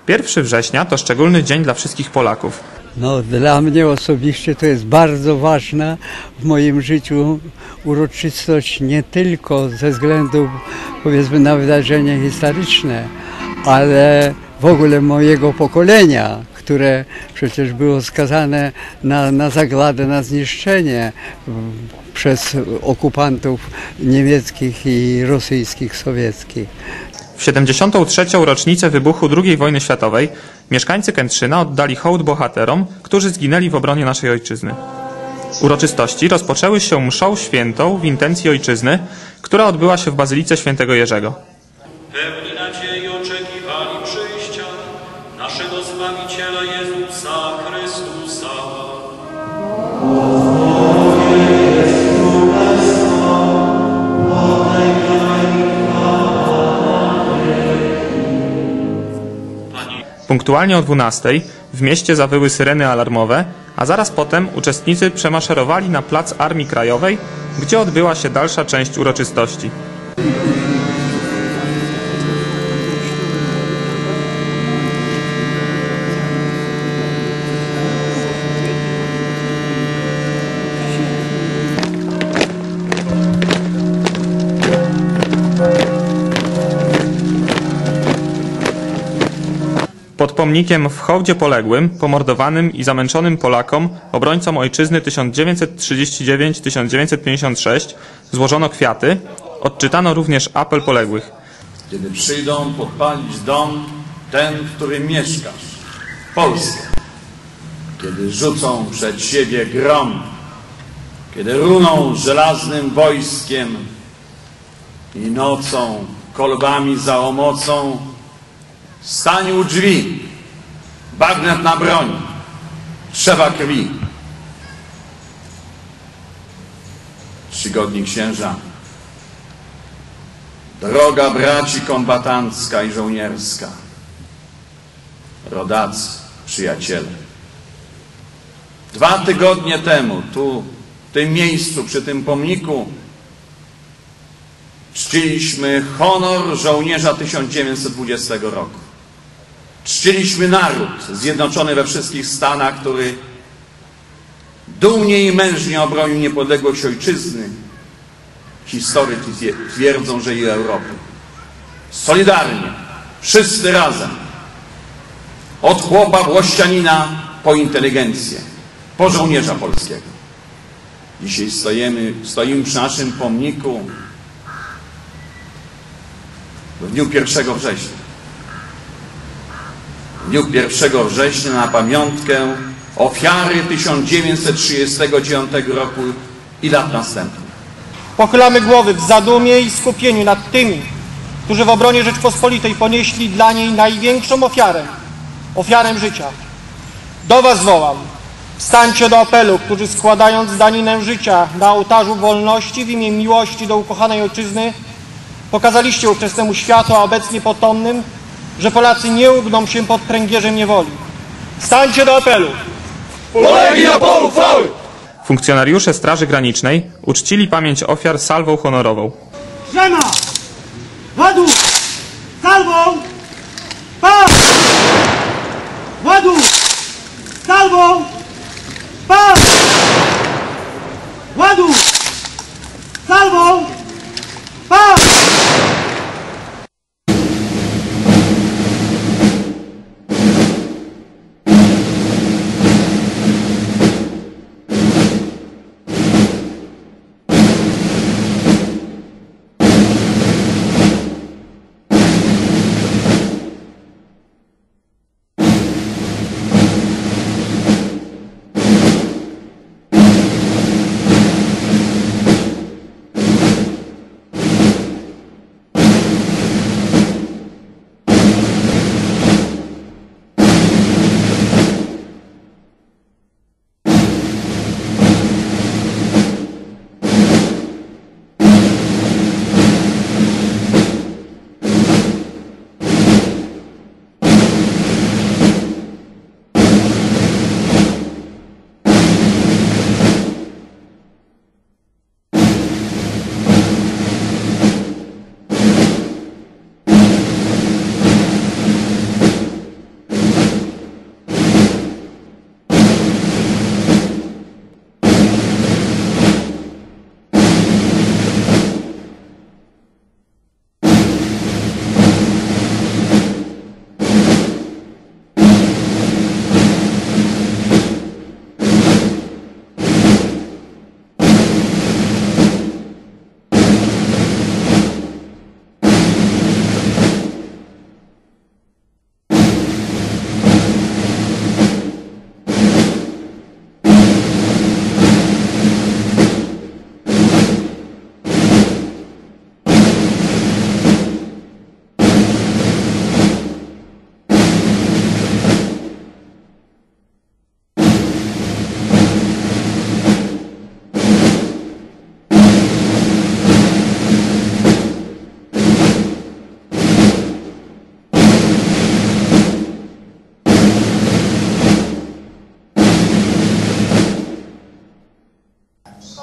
1 września to szczególny dzień dla wszystkich Polaków. No, dla mnie osobiście to jest bardzo ważna w moim życiu uroczystość, nie tylko ze względu, powiedzmy, na wydarzenia historyczne, ale w ogóle mojego pokolenia, które przecież było skazane na zagładę, na zniszczenie przez okupantów niemieckich i rosyjskich, sowieckich. W 73. rocznicę wybuchu II wojny światowej mieszkańcy Kętrzyna oddali hołd bohaterom, którzy zginęli w obronie naszej ojczyzny. Uroczystości rozpoczęły się mszą świętą w intencji ojczyzny, która odbyła się w Bazylice Świętego Jerzego. Pełni nadziei oczekiwali przyjścia naszego Zbawiciela Jezusa Chrystusa. Punktualnie o 12:00 w mieście zawyły syreny alarmowe, a zaraz potem uczestnicy przemaszerowali na plac Armii Krajowej, gdzie odbyła się dalsza część uroczystości. Pod pomnikiem w hołdzie poległym, pomordowanym i zamęczonym Polakom, obrońcom ojczyzny 1939-1956 złożono kwiaty, odczytano również apel poległych. Kiedy przyjdą podpalić dom, ten, w którym mieszkasz, Polskę. Kiedy rzucą przed siebie grom, kiedy runą żelaznym wojskiem i nocą, kolbami za omocą, stań u drzwi, bagnet na broń, trzeba krwi. Czcigodni księża, droga braci kombatancka i żołnierska, rodacy, przyjaciele. 2 tygodnie temu, tu, w tym miejscu, przy tym pomniku, czciliśmy honor żołnierza 1920 roku. Czciliśmy naród zjednoczony we wszystkich stanach, który dumnie i mężnie obronił niepodległość ojczyzny. Historycy twierdzą, że i Europy. Solidarnie, wszyscy razem. Od chłopa włościanina po inteligencję, po żołnierza polskiego. Dzisiaj stoimy przy naszym pomniku w dniu 1 września. W dniu 1 września na pamiątkę ofiary 1939 roku i lat następnych. Pochylamy głowy w zadumie i skupieniu nad tymi, którzy w obronie Rzeczpospolitej ponieśli dla niej największą ofiarę życia. Do was wołam, wstańcie do apelu, którzy składając daninę życia na ołtarzu wolności w imię miłości do ukochanej ojczyzny, pokazaliście ówczesnemu światu, a obecnie potomnym, że Polacy nie ugną się pod pręgierzem niewoli. Stańcie do apelu! Polegi na polu chwały! Funkcjonariusze Straży Granicznej uczcili pamięć ofiar salwą honorową. Żema! Ładu! Salwą! Pas! Ładu! Salwą! Pas! Ładu! Salwą! Pas!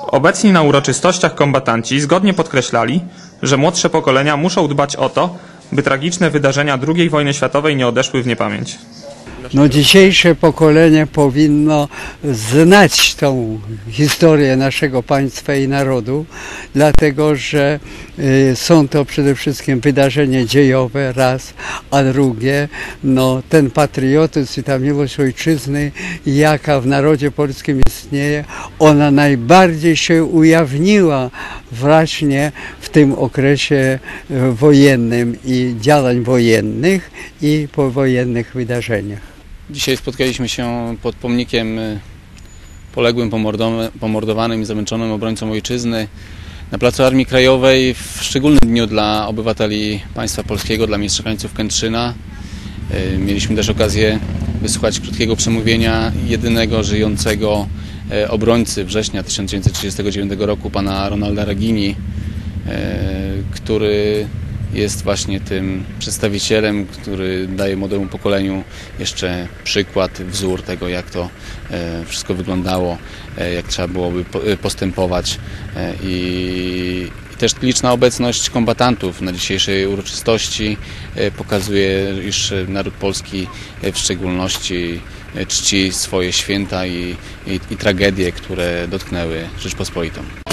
Obecni na uroczystościach kombatanci zgodnie podkreślali, że młodsze pokolenia muszą dbać o to, by tragiczne wydarzenia II wojny światowej nie odeszły w niepamięć. No, dzisiejsze pokolenie powinno znać tą historię naszego państwa i narodu, dlatego że są to przede wszystkim wydarzenia dziejowe, raz, a drugie, no, ten patriotyzm i ta miłość ojczyzny, jaka w narodzie polskim istnieje, ona najbardziej się ujawniła właśnie w tym okresie wojennym i działań wojennych i powojennych wydarzeniach. Dzisiaj spotkaliśmy się pod pomnikiem poległym, pomordowanym i zamęczonym obrońcom ojczyzny na Placu Armii Krajowej w szczególnym dniu dla obywateli państwa polskiego, dla mieszkańców Kętrzyna. Mieliśmy też okazję wysłuchać krótkiego przemówienia jedynego żyjącego obrońcy września 1939 roku, pana Ronalda Regini, który jest właśnie tym przedstawicielem, który daje młodemu pokoleniu jeszcze przykład, wzór tego, jak to wszystko wyglądało, jak trzeba byłoby postępować i też liczna obecność kombatantów na dzisiejszej uroczystości pokazuje, iż naród polski w szczególności czci swoje święta i tragedie, które dotknęły Rzeczpospolitą.